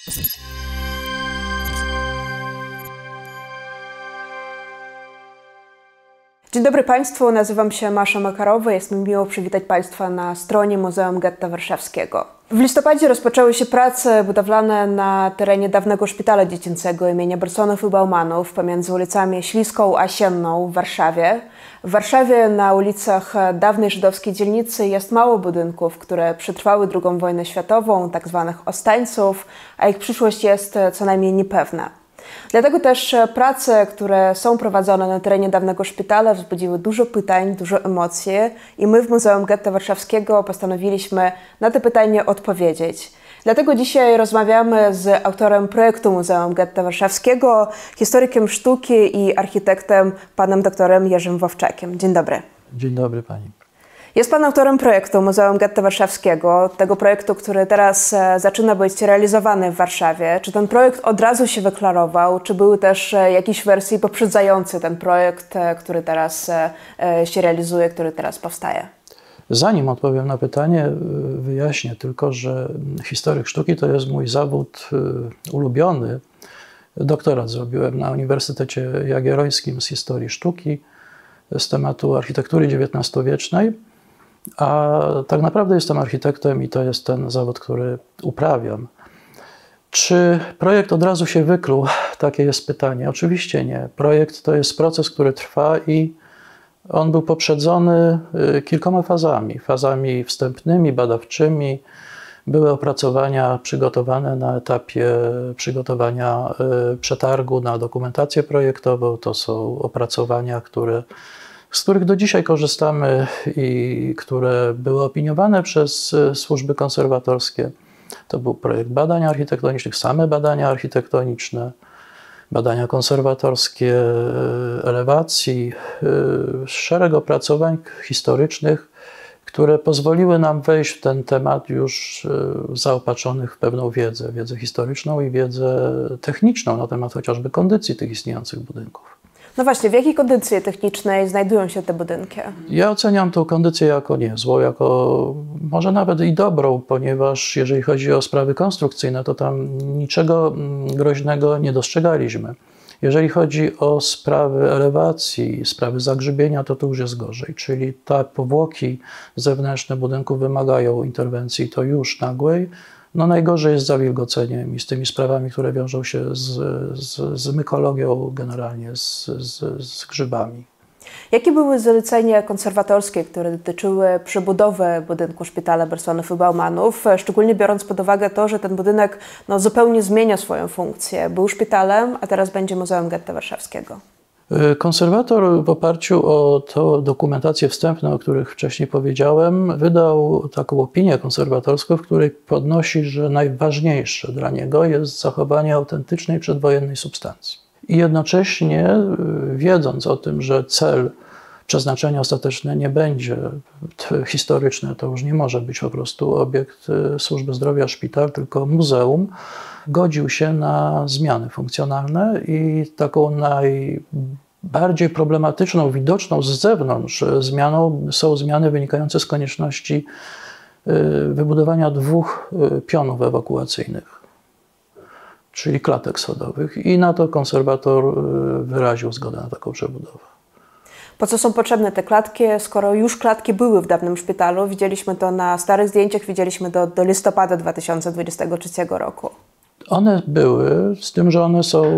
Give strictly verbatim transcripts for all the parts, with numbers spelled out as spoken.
Dzień dobry Państwu, nazywam się Masza Makarowa. Jest mi miło przywitać Państwa na stronie Muzeum Getta Warszawskiego. W listopadzie rozpoczęły się prace budowlane na terenie dawnego szpitala dziecięcego imienia Bersonów i Baumanów pomiędzy ulicami Śliską a Sienną w Warszawie. W Warszawie na ulicach dawnej żydowskiej dzielnicy jest mało budynków, które przetrwały drugą wojnę światową, tak zwanych ostańców, a ich przyszłość jest co najmniej niepewna. Dlatego też prace, które są prowadzone na terenie dawnego szpitala, wzbudziły dużo pytań, dużo emocji i my w Muzeum Getta Warszawskiego postanowiliśmy na te pytania odpowiedzieć. Dlatego dzisiaj rozmawiamy z autorem projektu Muzeum Getta Warszawskiego, historykiem sztuki i architektem panem doktorem Jerzym Wowczakiem. Dzień dobry. Dzień dobry pani. Jest pan autorem projektu Muzeum Getta Warszawskiego, tego projektu, który teraz zaczyna być realizowany w Warszawie. Czy ten projekt od razu się wyklarował, czy były też jakieś wersje poprzedzające ten projekt, który teraz się realizuje, który teraz powstaje? Zanim odpowiem na pytanie, wyjaśnię tylko, że historyk sztuki to jest mój zawód ulubiony. Doktorat zrobiłem na Uniwersytecie Jagiellońskim z historii sztuki, z tematu architektury dziewiętnastowiecznej. A tak naprawdę jestem architektem i to jest ten zawód, który uprawiam. Czy projekt od razu się wykluł? Takie jest pytanie. Oczywiście nie. Projekt to jest proces, który trwa i on był poprzedzony kilkoma fazami. Fazami wstępnymi, badawczymi. Były opracowania przygotowane na etapie przygotowania przetargu na dokumentację projektową. To są opracowania, które z których do dzisiaj korzystamy i które były opiniowane przez służby konserwatorskie. To był projekt badań architektonicznych, same badania architektoniczne, badania konserwatorskie, elewacji, szereg opracowań historycznych, które pozwoliły nam wejść w ten temat już zaopatrzonych w pewną wiedzę, wiedzę historyczną i wiedzę techniczną na temat chociażby kondycji tych istniejących budynków. No właśnie, w jakiej kondycji technicznej znajdują się te budynki? Ja oceniam tą kondycję jako niezłą, jako może nawet i dobrą, ponieważ jeżeli chodzi o sprawy konstrukcyjne, to tam niczego groźnego nie dostrzegaliśmy. Jeżeli chodzi o sprawy elewacji, sprawy zagrzybienia, to to już jest gorzej, czyli te powłoki zewnętrzne budynków wymagają interwencji, to już nagłej. No najgorzej jest z zawilgoceniem i z tymi sprawami, które wiążą się z, z, z mykologią, generalnie z, z, z grzybami. Jakie były zalecenia konserwatorskie, które dotyczyły przebudowy budynku szpitala Bersonów i Baumanów, szczególnie biorąc pod uwagę to, że ten budynek no, zupełnie zmienia swoją funkcję. Był szpitalem, a teraz będzie Muzeum Getta Warszawskiego. Konserwator w oparciu o tą dokumentację wstępną, o których wcześniej powiedziałem, wydał taką opinię konserwatorską, w której podnosi, że najważniejsze dla niego jest zachowanie autentycznej przedwojennej substancji. I jednocześnie, wiedząc o tym, że cel, przeznaczenie ostateczne nie będzie historyczne, to już nie może być po prostu obiekt służby zdrowia, szpital, tylko muzeum, godził się na zmiany funkcjonalne i taką najbardziej problematyczną, widoczną z zewnątrz zmianą są zmiany wynikające z konieczności wybudowania dwóch pionów ewakuacyjnych, czyli klatek schodowych, i na to konserwator wyraził zgodę na taką przebudowę. Po co są potrzebne te klatki, skoro już klatki były w dawnym szpitalu? Widzieliśmy to na starych zdjęciach, widzieliśmy do, do listopada dwa tysiące dwudziestego trzeciego roku. One były, z tym, że one są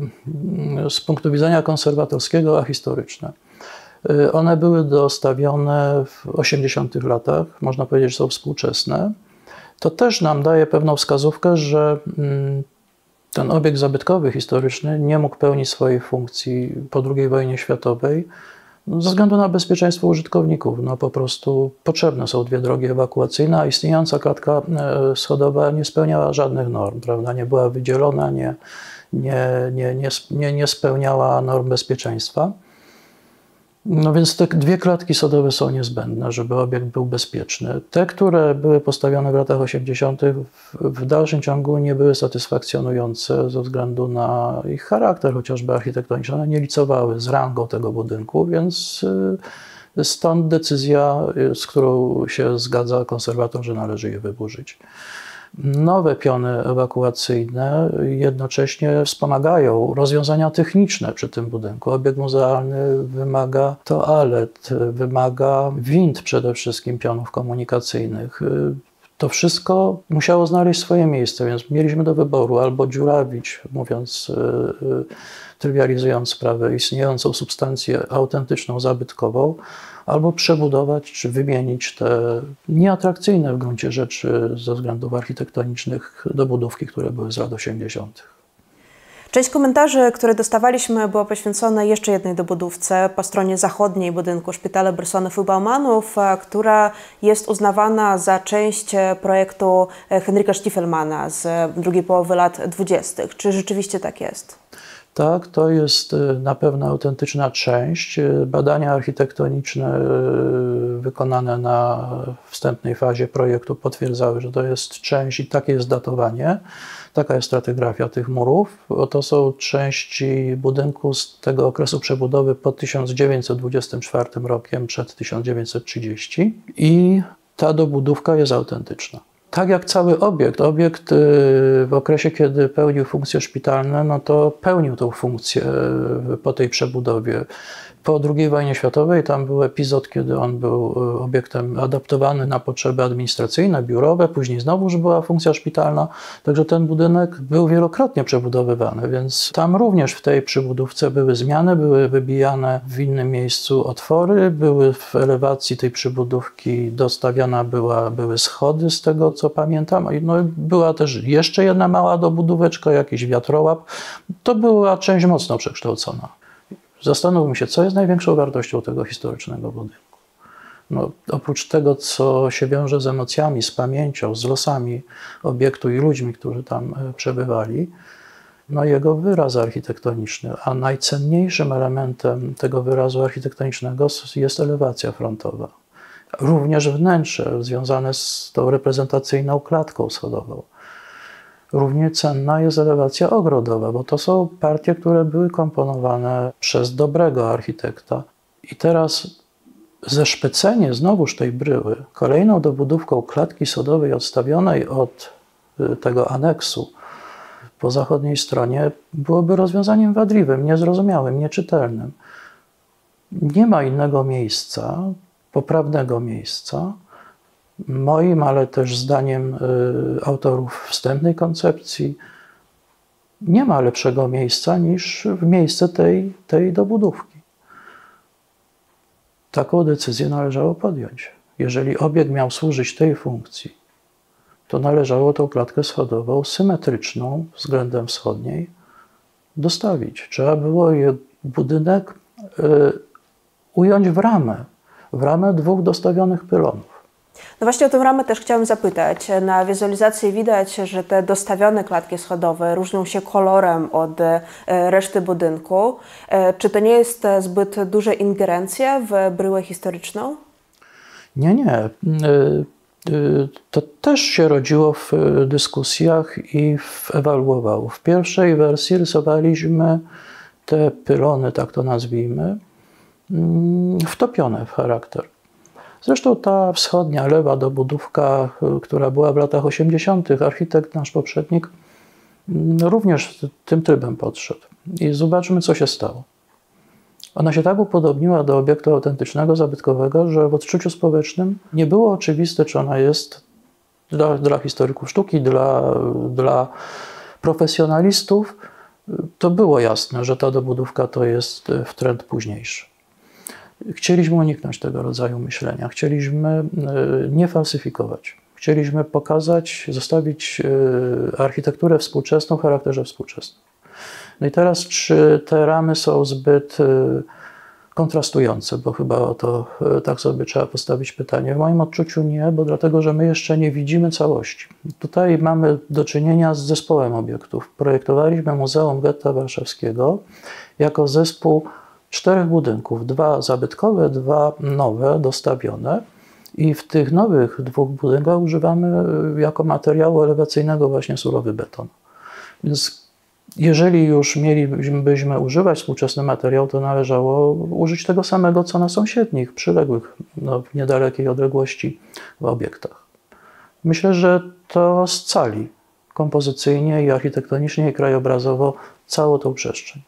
z punktu widzenia konserwatorskiego ahistoryczne. One były dostawione w osiemdziesiątych latach, można powiedzieć, że są współczesne. To też nam daje pewną wskazówkę, że ten obiekt zabytkowy historyczny nie mógł pełnić swojej funkcji po drugiej wojnie światowej ze względu na bezpieczeństwo użytkowników. No po prostu potrzebne są dwie drogi ewakuacyjne, a istniejąca klatka schodowa nie spełniała żadnych norm, prawda? Nie była wydzielona, nie, nie, nie, nie, nie, nie spełniała norm bezpieczeństwa. No więc te dwie klatki schodowe są niezbędne, żeby obiekt był bezpieczny. Te, które były postawione w latach osiemdziesiątych w dalszym ciągu nie były satysfakcjonujące ze względu na ich charakter, chociażby architektoniczny. One nie licowały z rangą tego budynku, więc stąd decyzja, z którą się zgadza konserwator, że należy je wyburzyć. Nowe piony ewakuacyjne jednocześnie wspomagają rozwiązania techniczne przy tym budynku. Obiekt muzealny wymaga toalet, wymaga wind przede wszystkim, pionów komunikacyjnych. To wszystko musiało znaleźć swoje miejsce, więc mieliśmy do wyboru albo dziurawić, mówiąc, trywializując sprawę, istniejącą substancję autentyczną, zabytkową, albo przebudować czy wymienić te nieatrakcyjne w gruncie rzeczy ze względów architektonicznych dobudówki, które były z lat osiemdziesiątych. Część komentarzy, które dostawaliśmy, była poświęcona jeszcze jednej dobudówce po stronie zachodniej budynku Szpitala Brysonów i Baumanów, która jest uznawana za część projektu Henryka Stiefelmana z drugiej połowy lat dwudziestych. Czy rzeczywiście tak jest? Tak, to jest na pewno autentyczna część. Badania architektoniczne wykonane na wstępnej fazie projektu potwierdzały, że to jest część i takie jest datowanie. Taka jest stratygrafia tych murów. To są części budynku z tego okresu przebudowy po tysiąc dziewięćset dwudziestym czwartym rokiem, przed tysiąc dziewięćset trzydziestym. I ta dobudówka jest autentyczna. Tak jak cały obiekt, obiekt w okresie, kiedy pełnił funkcje szpitalne, no to pełnił tą funkcję po tej przebudowie. Po drugiej wojnie światowej tam był epizod, kiedy on był obiektem adaptowany na potrzeby administracyjne, biurowe, później znowuż była funkcja szpitalna, także ten budynek był wielokrotnie przebudowywany, więc tam również w tej przybudówce były zmiany, były wybijane w innym miejscu otwory, były w elewacji tej przybudówki dostawiana była, były schody z tego, co pamiętam, no była też jeszcze jedna mała dobudóweczka, jakiś wiatrołap, to była część mocno przekształcona. Zastanówmy się, co jest największą wartością tego historycznego budynku. No, oprócz tego, co się wiąże z emocjami, z pamięcią, z losami obiektu i ludźmi, którzy tam przebywali, no jego wyraz architektoniczny, a najcenniejszym elementem tego wyrazu architektonicznego jest elewacja frontowa. Również wnętrze związane z tą reprezentacyjną klatką schodową. Równie cenna jest elewacja ogrodowa, bo to są partie, które były komponowane przez dobrego architekta. I teraz zeszpecenie znowuż tej bryły kolejną dobudówką klatki sodowej odstawionej od tego aneksu po zachodniej stronie byłoby rozwiązaniem wadliwym, niezrozumiałym, nieczytelnym. Nie ma innego miejsca, poprawnego miejsca, moim, ale też zdaniem y, autorów wstępnej koncepcji, nie ma lepszego miejsca niż w miejsce tej, tej dobudówki. Taką decyzję należało podjąć. Jeżeli obiekt miał służyć tej funkcji, to należało tą klatkę schodową symetryczną względem wschodniej dostawić. Trzeba było je, budynek y, ująć w ramę, w ramę dwóch dostawionych pylonów. No właśnie o tę ramę też chciałam zapytać. Na wizualizacji widać, że te dostawione klatki schodowe różnią się kolorem od reszty budynku. Czy to nie jest zbyt duża ingerencja w bryłę historyczną? Nie, nie. To też się rodziło w dyskusjach i ewaluowało. W pierwszej wersji rysowaliśmy te pylony, tak to nazwijmy, wtopione w charakter. Zresztą ta wschodnia, lewa dobudówka, która była w latach osiemdziesiątych, architekt, nasz poprzednik, również tym trybem podszedł. I zobaczmy, co się stało. Ona się tak upodobniła do obiektu autentycznego, zabytkowego, że w odczuciu społecznym nie było oczywiste, czy ona jest dla, dla historyków sztuki, dla, dla profesjonalistów. To było jasne, że ta dobudówka to jest w trend późniejszy. Chcieliśmy uniknąć tego rodzaju myślenia, chcieliśmy nie falsyfikować, chcieliśmy pokazać, zostawić architekturę współczesną w charakterze współczesnym. No i teraz, czy te ramy są zbyt kontrastujące, bo chyba o to tak sobie trzeba postawić pytanie. W moim odczuciu nie, bo dlatego, że my jeszcze nie widzimy całości. Tutaj mamy do czynienia z zespołem obiektów. Projektowaliśmy Muzeum Getta Warszawskiego jako zespół czterech budynków, dwa zabytkowe, dwa nowe, dostawione. I w tych nowych dwóch budynkach używamy jako materiału elewacyjnego właśnie surowy beton. Więc jeżeli już mielibyśmy używać współczesny materiał, to należało użyć tego samego, co na sąsiednich, przyległych no, w niedalekiej odległości w obiektach. Myślę, że to scali kompozycyjnie i architektonicznie i krajobrazowo całą tą przestrzeń.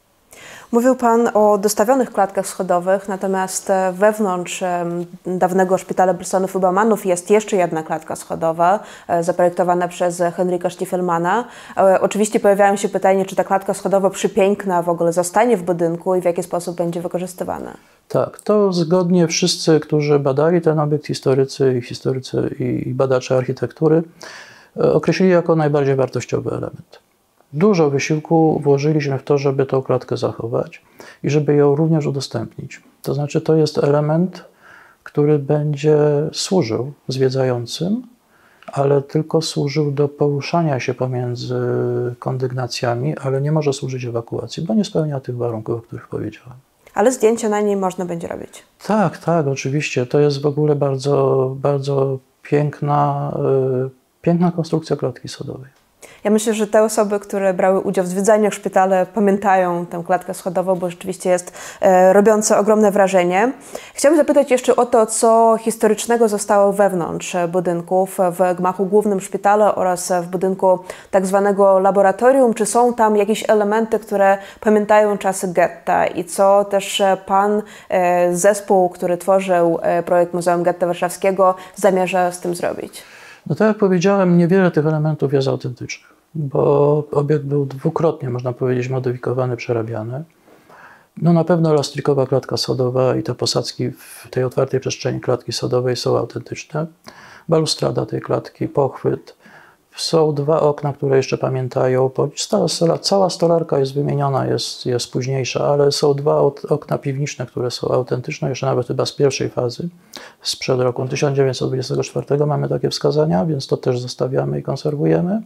Mówił Pan o dostawionych klatkach schodowych, natomiast wewnątrz dawnego szpitala Brysonów i Baumanów jest jeszcze jedna klatka schodowa, zaprojektowana przez Henryka Stiefelmana. Oczywiście pojawiają się pytania, czy ta klatka schodowa przepiękna w ogóle zostanie w budynku i w jaki sposób będzie wykorzystywana. Tak, to zgodnie wszyscy, którzy badali ten obiekt, historycy i historycy i badacze architektury, określili jako najbardziej wartościowy element. Dużo wysiłku włożyliśmy w to, żeby tą klatkę zachować i żeby ją również udostępnić. To znaczy, to jest element, który będzie służył zwiedzającym, ale tylko służył do poruszania się pomiędzy kondygnacjami, ale nie może służyć ewakuacji, bo nie spełnia tych warunków, o których powiedziałem. Ale zdjęcia na niej można będzie robić. Tak, tak, oczywiście. To jest w ogóle bardzo, bardzo piękna, yy, piękna konstrukcja klatki schodowej. Ja myślę, że te osoby, które brały udział w zwiedzaniach szpitala, pamiętają tę klatkę schodową, bo rzeczywiście jest e, robiące ogromne wrażenie. Chciałabym zapytać jeszcze o to, co historycznego zostało wewnątrz budynków, w gmachu głównym szpitala oraz w budynku tak zwanego laboratorium. Czy są tam jakieś elementy, które pamiętają czasy getta i co też Pan, e, zespół, który tworzył e, projekt Muzeum Getta Warszawskiego, zamierza z tym zrobić? No tak jak powiedziałem, niewiele tych elementów jest autentycznych, bo obiekt był dwukrotnie, można powiedzieć, modyfikowany, przerabiany. No na pewno lastrikowa klatka schodowa i te posadzki w tej otwartej przestrzeni klatki schodowej są autentyczne. Balustrada tej klatki, pochwyt. Są dwa okna, które jeszcze pamiętają. Cała stolarka jest wymieniona, jest, jest późniejsza, ale są dwa okna piwniczne, które są autentyczne, jeszcze nawet chyba z pierwszej fazy, sprzed roku tysiąc dziewięćset dwudziestego czwartego mamy takie wskazania, więc to też zostawiamy i konserwujemy.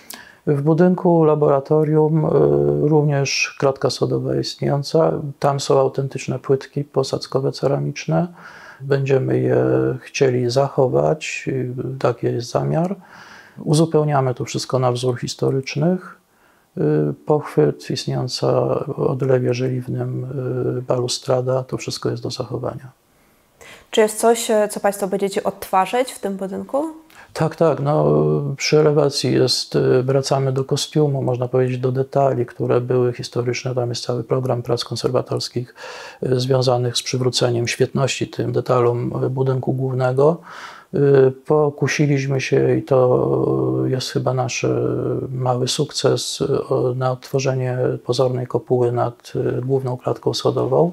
W budynku laboratorium y, również klatka schodowa istniejąca. Tam są autentyczne płytki posadzkowe ceramiczne. Będziemy je chcieli zachować, taki jest zamiar. Uzupełniamy to wszystko na wzór historycznych. Pochwyt, istniejąca odlewie żeliwnym balustrada, to wszystko jest do zachowania. Czy jest coś, co Państwo będziecie odtwarzać w tym budynku? Tak, tak. No, przy elewacji jest, wracamy do kostiumu, można powiedzieć do detali, które były historyczne. Tam jest cały program prac konserwatorskich związanych z przywróceniem świetności tym detalom budynku głównego. Pokusiliśmy się i to jest chyba nasz mały sukces na odtworzenie pozornej kopuły nad główną klatką schodową.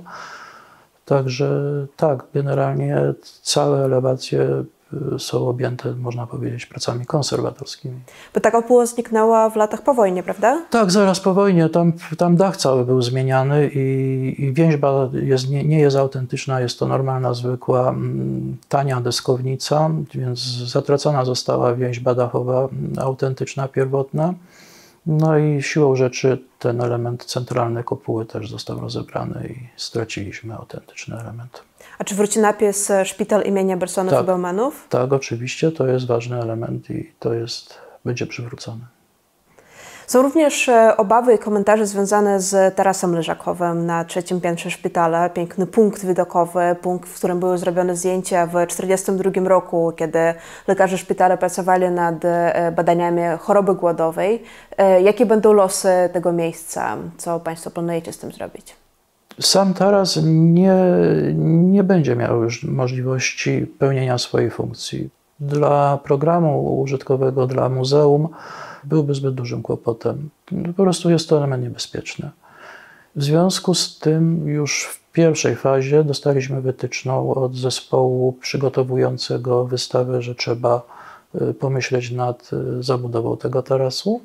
Także tak, generalnie całe elewacje są objęte, można powiedzieć, pracami konserwatorskimi. Bo ta kopuła zniknęła w latach po wojnie, prawda? Tak, zaraz po wojnie. Tam, tam dach cały był zmieniany i, i więźba jest, nie, nie jest autentyczna. Jest to normalna, zwykła, tania deskownica, więc zatracona została więźba dachowa, autentyczna, pierwotna. No i siłą rzeczy ten element centralny kopuły też został rozebrany i straciliśmy autentyczny element. A czy wróci napis Szpital imienia Brysonów tak, i Baumanów? Tak, oczywiście, to jest ważny element i to jest, będzie przywrócony. Są również obawy i komentarze związane z tarasem leżakowym na trzecim piętrze szpitala. Piękny punkt widokowy, punkt, w którym były zrobione zdjęcia w tysiąc dziewięćset czterdziestym drugim roku, kiedy lekarze szpitala pracowali nad badaniami choroby głodowej. Jakie będą losy tego miejsca? Co Państwo planujecie z tym zrobić? Sam taras nie, nie będzie miał już możliwości pełnienia swojej funkcji. Dla programu użytkowego, dla muzeum byłby zbyt dużym kłopotem. Po prostu jest to element niebezpieczny. W związku z tym już w pierwszej fazie dostaliśmy wytyczną od zespołu przygotowującego wystawę, że trzeba pomyśleć nad zabudową tego tarasu.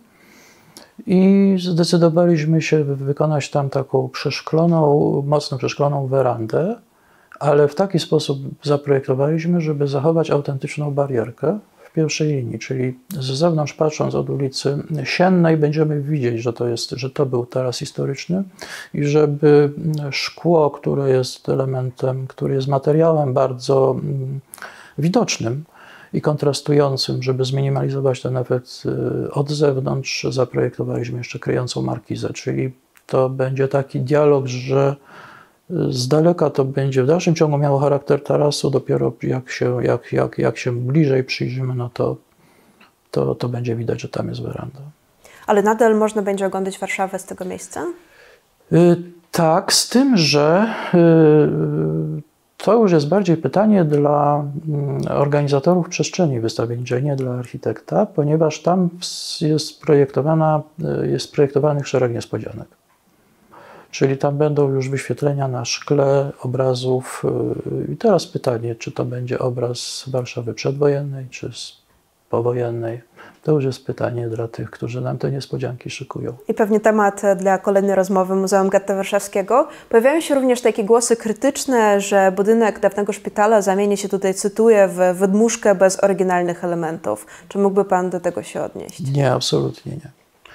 I zdecydowaliśmy się wykonać tam taką przeszkloną, mocno przeszkloną werandę, ale w taki sposób zaprojektowaliśmy, żeby zachować autentyczną barierkę w pierwszej linii, czyli z zewnątrz patrząc od ulicy Siennej będziemy widzieć, że to, jest, że to był taras historyczny i żeby szkło, które jest elementem, który jest materiałem bardzo widocznym i kontrastującym, żeby zminimalizować ten efekt od zewnątrz, zaprojektowaliśmy jeszcze kryjącą markizę, czyli to będzie taki dialog, że Z daleka to będzie w dalszym ciągu miało charakter tarasu, dopiero jak się, jak, jak, jak się bliżej przyjrzymy, no to, to, to będzie widać, że tam jest weranda. Ale nadal można będzie oglądać Warszawę z tego miejsca? Y, tak, z tym, że y, to już jest bardziej pytanie dla y, organizatorów przestrzeni wystawienniczej, nie dla architekta, ponieważ tam jest projektowana, y, jest projektowanych szereg niespodzianek. Czyli tam będą już wyświetlenia na szkle obrazów. I teraz pytanie, czy to będzie obraz Warszawy przedwojennej, czy powojennej. To już jest pytanie dla tych, którzy nam te niespodzianki szykują. I pewnie temat dla kolejnej rozmowy Muzeum Getta Warszawskiego. Pojawiają się również takie głosy krytyczne, że budynek dawnego szpitala zamieni się, tutaj cytuję, w wydmuszkę bez oryginalnych elementów. Czy mógłby Pan do tego się odnieść? Nie, absolutnie nie.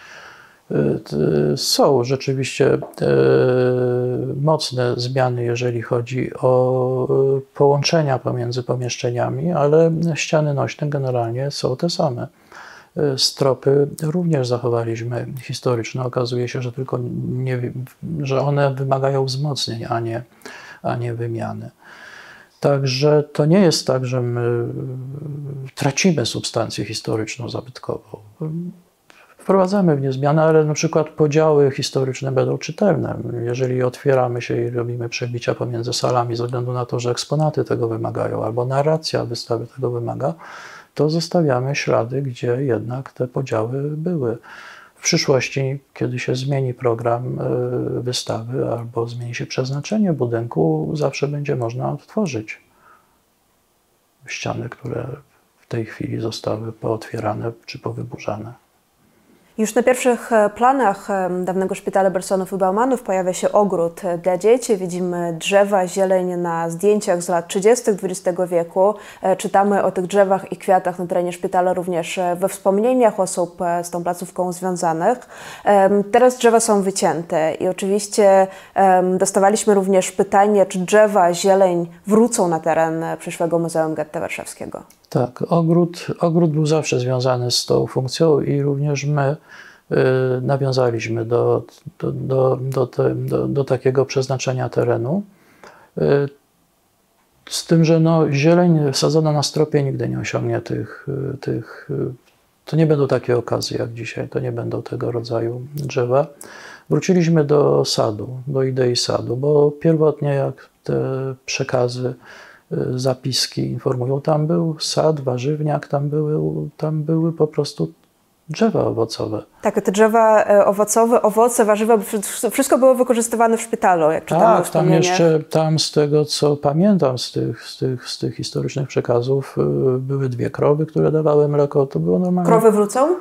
Są rzeczywiście mocne zmiany, jeżeli chodzi o połączenia pomiędzy pomieszczeniami, ale ściany nośne generalnie są te same. Stropy również zachowaliśmy historyczne. Okazuje się, że tylko nie, że one wymagają wzmocnień, a nie, a nie wymiany. Także to nie jest tak, że my tracimy substancję historyczną, zabytkową. Wprowadzamy w nie zmiany, ale na przykład podziały historyczne będą czytelne. Jeżeli otwieramy się i robimy przebicia pomiędzy salami ze względu na to, że eksponaty tego wymagają, albo narracja wystawy tego wymaga, to zostawiamy ślady, gdzie jednak te podziały były. W przyszłości, kiedy się zmieni program wystawy albo zmieni się przeznaczenie budynku, zawsze będzie można odtworzyć ściany, które w tej chwili zostały pootwierane czy powyburzane. Już na pierwszych planach dawnego szpitala Bersonów i Baumanów pojawia się ogród dla dzieci. Widzimy drzewa, zieleń na zdjęciach z lat trzydziestych dwudziestego wieku. Czytamy o tych drzewach i kwiatach na terenie szpitala również we wspomnieniach osób z tą placówką związanych. Teraz drzewa są wycięte i oczywiście dostawaliśmy również pytanie, czy drzewa, zieleń wrócą na teren przyszłego Muzeum Getta Warszawskiego. Tak, ogród, ogród był zawsze związany z tą funkcją i również my y, nawiązaliśmy do, do, do, do, te, do, do takiego przeznaczenia terenu. Y, z tym, że no, zieleń sadzona na stropie nigdy nie osiągnie tych, y, tych y, to nie będą takie okazje jak dzisiaj, to nie będą tego rodzaju drzewa. Wróciliśmy do sadu, do idei sadu, bo pierwotnie jak te przekazy, zapiski informują, tam był sad, warzywniak, tam były, tam były po prostu drzewa owocowe. Tak, te drzewa owocowe, owoce, warzywa, wszystko było wykorzystywane w szpitalu, jak czytamy. Tak, tam jeszcze, tam z tego co pamiętam, z tych, z tych, z tych historycznych przekazów, były dwie krowy, które dawały mleko, to było normalne. Krowy wrócą?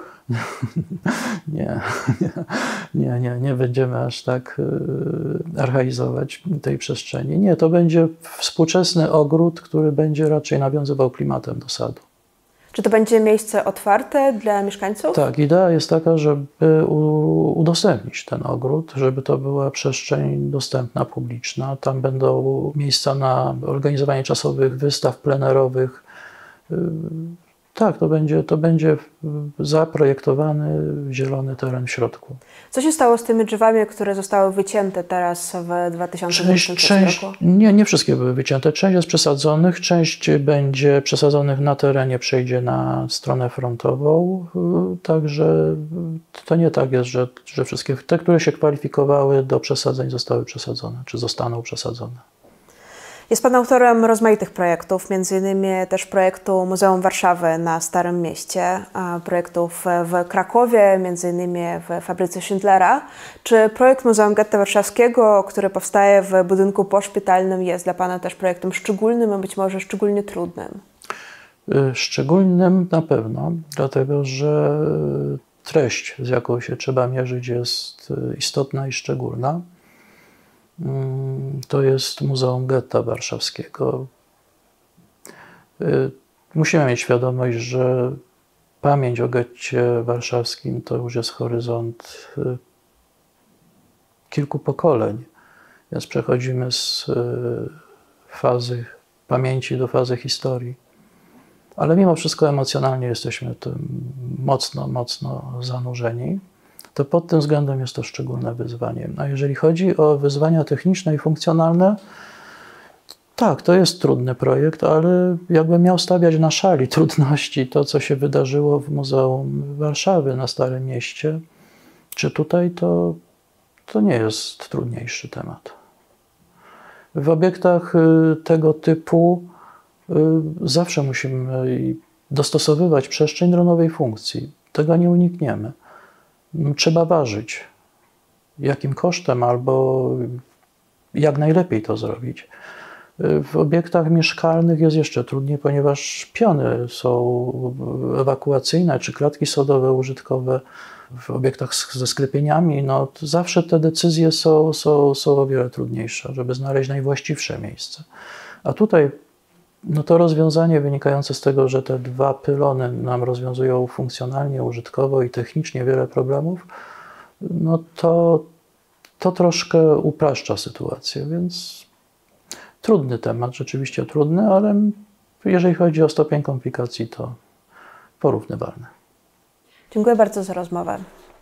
Nie, nie, nie, nie będziemy aż tak archaizować tej przestrzeni. Nie, to będzie współczesny ogród, który będzie raczej nawiązywał klimatem do sadu. Czy to będzie miejsce otwarte dla mieszkańców? Tak, idea jest taka, żeby udostępnić ten ogród, żeby to była przestrzeń dostępna, publiczna. Tam będą miejsca na organizowanie czasowych wystaw plenerowych. Tak, to będzie, to będzie zaprojektowany zielony teren w środku. Co się stało z tymi drzewami, które zostały wycięte teraz w dwa tysiące dwudziestym trzecim roku? Nie, nie wszystkie były wycięte. Część jest przesadzonych, część będzie przesadzonych na terenie, przejdzie na stronę frontową. Także to nie tak jest, że, że wszystkie, te, które się kwalifikowały do przesadzeń, zostały przesadzone, czy zostaną przesadzone. Jest Pan autorem rozmaitych projektów, między innymi też projektu Muzeum Warszawy na Starym Mieście, projektów w Krakowie, między innymi w fabryce Schindlera. Czy projekt Muzeum Getta Warszawskiego, który powstaje w budynku poszpitalnym, jest dla Pana też projektem szczególnym, a być może szczególnie trudnym? Szczególnym na pewno, dlatego że treść, z jaką się trzeba mierzyć, jest istotna i szczególna. To jest Muzeum Getta Warszawskiego. Musimy mieć świadomość, że pamięć o getcie warszawskim to już jest horyzont kilku pokoleń, więc przechodzimy z fazy pamięci do fazy historii. Ale mimo wszystko emocjonalnie jesteśmy tym mocno, mocno zanurzeni. to pod tym względem jest to szczególne wyzwanie. A jeżeli chodzi o wyzwania techniczne i funkcjonalne, tak, to jest trudny projekt, ale jakbym miał stawiać na szali trudności to, co się wydarzyło w Muzeum Warszawy na Starym Mieście, czy tutaj, to, to nie jest trudniejszy temat. W obiektach tego typu zawsze musimy dostosowywać przestrzeń do nowej funkcji. Tego nie unikniemy. Trzeba ważyć, jakim kosztem albo jak najlepiej to zrobić. W obiektach mieszkalnych jest jeszcze trudniej, ponieważ piony są ewakuacyjne, czy klatki schodowe użytkowe. W obiektach ze sklepieniami, no, zawsze te decyzje są, są, są o wiele trudniejsze, żeby znaleźć najwłaściwsze miejsce. A tutaj no, to rozwiązanie wynikające z tego, że te dwa pylony nam rozwiązują funkcjonalnie, użytkowo i technicznie wiele problemów, no to, to troszkę upraszcza sytuację, więc trudny temat, rzeczywiście trudny, ale jeżeli chodzi o stopień komplikacji, to porównywalny. Dziękuję bardzo za rozmowę.